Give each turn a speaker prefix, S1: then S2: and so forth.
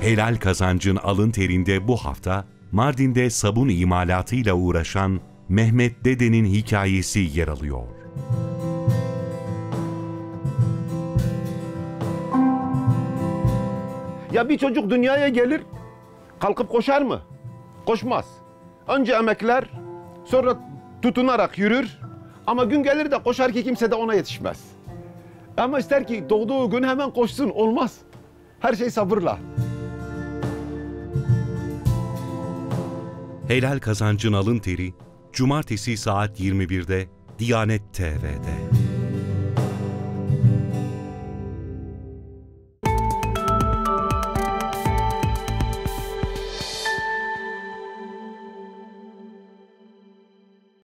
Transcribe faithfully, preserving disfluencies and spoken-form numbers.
S1: Helal kazancın alın terinde bu hafta Mardin'de sabun imalatıyla uğraşan Mehmet Dede'nin hikayesi yer alıyor.
S2: Ya bir çocuk dünyaya gelir, kalkıp koşar mı? Koşmaz. Önce emekler, sonra tutunarak yürür. Ama gün gelir de koşar ki kimse de ona yetişmez. Ama ister ki doğduğu gün hemen koşsun, olmaz. Her şey sabırla.
S1: Helal kazancın alın teri, Cumartesi saat yirmi birde Diyanet T V'de.